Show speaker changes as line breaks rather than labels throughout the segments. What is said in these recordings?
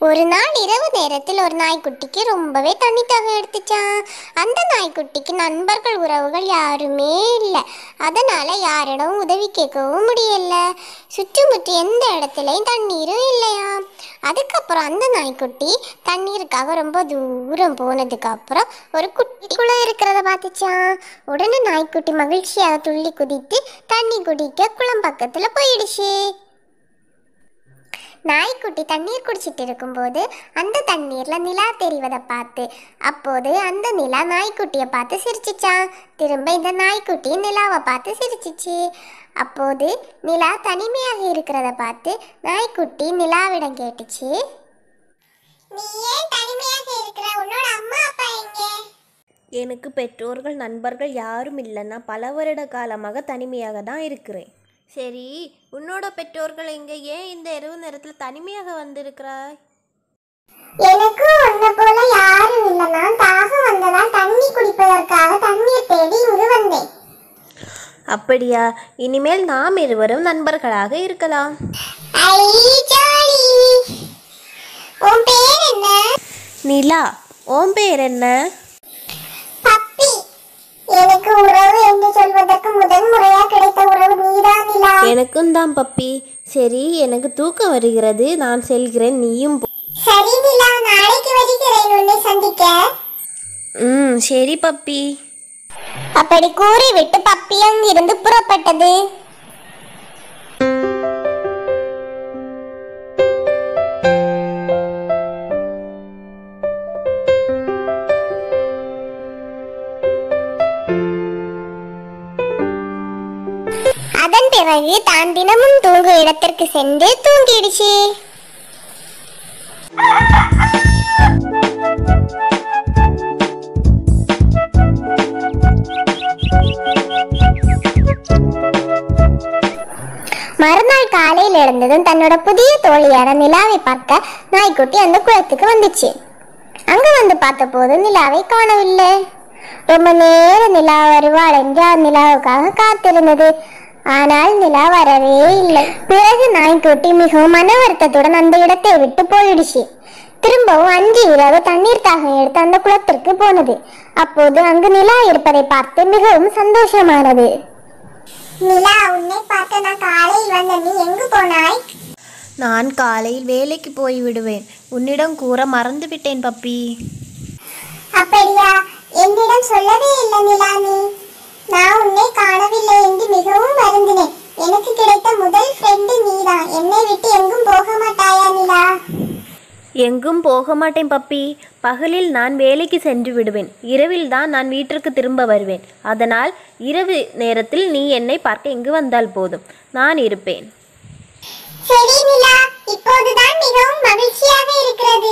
ஒரு நாள் இரவு நேரத்தில் ஒரு நாய்க்குட்டிக்கு ரொம்பவே தண்ணி தாகம் எடுத்துச்சான். அந்த நாய்க்குட்டிக்கு நண்பர்கள் உறவுகள் யாருமே இல்லை. அதனால யாரிடம் உதவி கேட்கவும் முடியல. சுற்றுமுற்று எந்த இடத்துலையும் தண்ணீரும் இல்லையா. அதுக்கப்புறம் அந்த நாய்க்குட்டி தண்ணீருக்காக ரொம்ப தூரம் போனதுக்கு அப்புறம் ஒரு குட்டி குளம் இருக்கிறத பார்த்துச்சான். உடனே நாய்க்குட்டி மகிழ்ச்சியாக துள்ளி குதித்து தண்ணி குடிக்க குளம் பக்கத்துல போயிடுச்சு. நாய்க்குட்டி தண்ணீர் குடிச்சிட்டு இருக்கும்போது அந்த தண்ணீர்ல நிலா தெரிவதை பார்த்து அப்போது அந்த நிலா நாய்க்குட்டியை பார்த்து சிரிச்சிச்சான். திரும்ப இந்த நாய்க்குட்டி நிலாவை பார்த்து சிரிச்சிச்சு. அப்போது நிலா தனிமையாக இருக்கிறத பார்த்து நாய்க்குட்டி நிலாவிடம் கேட்டுச்சு, நீ ஏன் தனிமையாக இருக்கிற? உன்னோட அம்மா அப்பா எங்கே?
எனக்கு பெற்றோர்கள் நண்பர்கள் யாரும் இல்லைன்னா பல வருட காலமாக தனிமையாக தான் இருக்கிறேன். சரி, உன்னோட பெற்றோர்கள் எங்கே? ஏன் இந்த இரவு நேரத்தில் தனிமையாக வந்திருக்கிறாய்?
எனக்கு உன்னை போல யாரும் இல்லை. நான் தாகம் வந்ததால் தண்ணி குடிப்பதற்காக தண்ணீர் தேடி இங்கு வந்தேன்.
அப்படியா? இனிமேல் நாம் இருவரும் நண்பர்களாக இருக்கலாம்.
உன் பேர் என்ன?
நிலா. உன் பேர் என்ன?
பப்பி. எனக்கு உறவு என்று சொல்வதற்கு முதல் முறையா கிடைத்த உறவு நீதான் நிலா.
எனக்கும் தான் பப்பி. சரி, எனக்கு தூக்கம் வருகிறது, நான் செல்கிறேன், நீயும் போ.
சரி நிலா, நாளைக்கு வருகிறேன் உன்னை சந்திக்க.
சரி பப்பி.
அப்படி கூறிவிட்டு பப்பி அங்கிருந்து புறப்பட்டது. அதன் பிறகு தான் தினமும் தூங்கும் இடத்திற்கு சென்று தூங்கிடுச்சு. மறுநாள் காலையில் எழுந்ததும் தன்னோட புதிய தோழியான நிலாவை பார்க்க நாய்க்குட்டி அந்த குளத்துக்கு வந்துச்சு. அங்க வந்து பார்த்த போது நிலாவை காணவில்லை. ரொம்ப நேரம் நிலா வருவாள் என்று நிலாவுக்காக காத்திருந்தது. ஆனால் நிலா வரவே இல்லை. பிறகு நாய்க்குட்டி மிகவும் மன வருத்தத்துடன் அந்த இடத்தை விட்டு போயிடுச்சு. திரும்பவும் 5 இரவு தண்ணீர் தாகம் எடுத்து அந்த குளத்திற்கு போனது. அப்போது அங்கு நிலா இருப்பதை பார்த்து மிகவும் சந்தோஷமானது. நிலா, உன்னை பார்த்து நான் காலையில் வந்த, நீ எங்கு போனாய்?
நான் காலையில் வேலைக்கு போய் விடுவேன். உன்னிடம் கூற மறந்து விட்டேன் பப்பி.
அப்படியா? என்னிடம் சொல்லவே இல்லை நிலா. நான் உன்னை காணவில்லை என்று மிகவும் வருந்தினேன். எனக்கு கிடைத்த முதல் ஃப்ரெண்டு நீதான். என்னை விட்டு எங்கும் போக மாட்டாயா நிலா?
எங்கும் போக மாட்டேன் பப்பி. பகலில் நான் வேலைக்கு சென்று விடுவேன். இரவில் தான் நான் வீட்டிற்கு திரும்ப வருவேன். அதனால் இரவு நேரத்தில் நீ என்னை பார்க்க இங்கு வந்தால் போதும், நான் இருப்பேன்.
சரி நிலா, இப்போதுதான் மிகவும் மகிழ்ச்சியாக இருக்கிறது.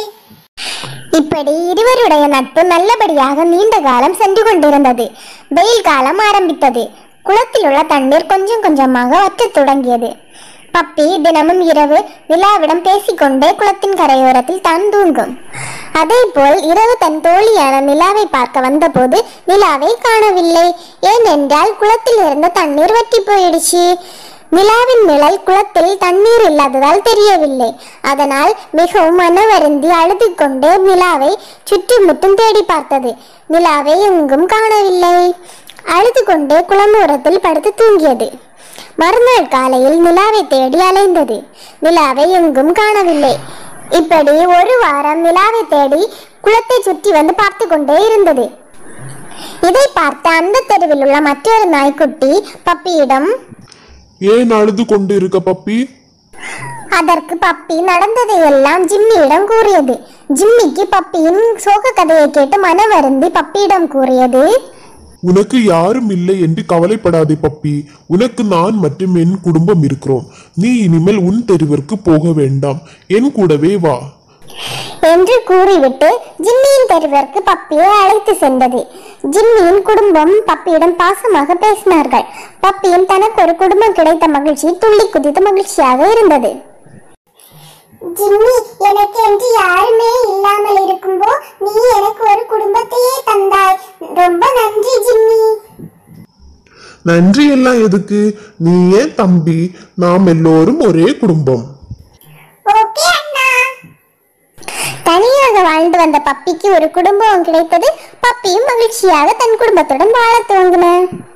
இப்படி இருவருடைய நட்பு நல்லபடியாக நீண்ட காலம் சென்று கொண்டிருந்தது. வெயில் காலம் ஆரம்பித்தது. குளத்தில் உள்ள தண்ணீர் கொஞ்சம் கொஞ்சமாக வற்றத் தொடங்கியது. பப்பி தினமும் இரவு நிலாவிடம் பேசிக்கொண்டே குளத்தின் கரையோரத்தில் தான் தூங்கும். அதே போல் இரவு தன் தோழியான நிலாவை பார்க்க வந்தபோது நிலாவை காணவில்லை. ஏனென்றால் குளத்தில் இருந்த தண்ணீர் வற்றி போயிடுச்சு. நிலாவின் நிழல் குளத்தில் தண்ணீர் இல்லாததால் தெரியவில்லை. அதனால் மிகவும் மனவருந்தி அழுது கொண்டு நிலாவை சுற்றுமுற்றும் தேடி பார்த்தது. நிலாவை எங்கும் காணவில்லை. அழுது கொண்டே குளமோரத்தில் படுத்து தூங்கியது. மறுநாள் காலையில் நிலாவை தேடி அலைந்தது. நிலாவை எங்கும் காணவில்லை. இப்படி ஒரு வாரம் நிலாவை தேடி குளத்தை சுற்றி வந்து பார்த்து கொண்டே இருந்தது. இதை பார்த்த அந்த தெருவில் உள்ள மற்றொரு நாய்க்குட்டி பப்பியிடம்,
ஏன் அழுது கொண்டு இருக்க பப்பி?
அதற்கு பப்பி நடந்ததை எல்லாம் ஜிம்மியிடம் கூறியது. ஜிம்மிக்கு பப்பியின் சோக கதையை கேட்டு மன வருந்தி பப்பியிடம் கூறியது,
உனக்கு யாரும் இல்லை என்று கவலைப்படாதே பப்பி. உனக்கு நான் மற்றும் என் குடும்பம் இருக்கிறோம். நீ இனிமேல் உன் தெருவிற்கு போக வேண்டாம், என் கூடவே வா
என்று கூறிவிட்டு ஜிம்மியின் தெருவிற்கு பப்பியை அழைத்து சென்றது. ஜிம்மியின் குடும்பம் பப்பியிடம் பாசமாக பேசினார்கள். பப்பியும் தனக்கு ஒரு குடும்பம் கிடைத்த மகிழ்ச்சி துள்ளி குதித்து மகிழ்ச்சியாக இருந்தது. ஜிம்மி, எனக்கு என்று யாருமே இல்லாமல் இருக்கும்போ நீ எனக்கு ஒரு குடும்பத்தையே தந்தாய். ரொம்ப நன்றி ஜிம்மி.
நன்றி எல்லாம் எதுக்கு? நீ ஏன் தம்பி, நாம் எல்லோரும் ஒரே குடும்பம்.
ஓகே அண்ணா. வந்த பப்பிக்கு ஒரு குடும்பம் கிடைத்தது. பப்பியும் மகிழ்ச்சியாக தன் குடும்பத்துடன் வாழ துவங்கின.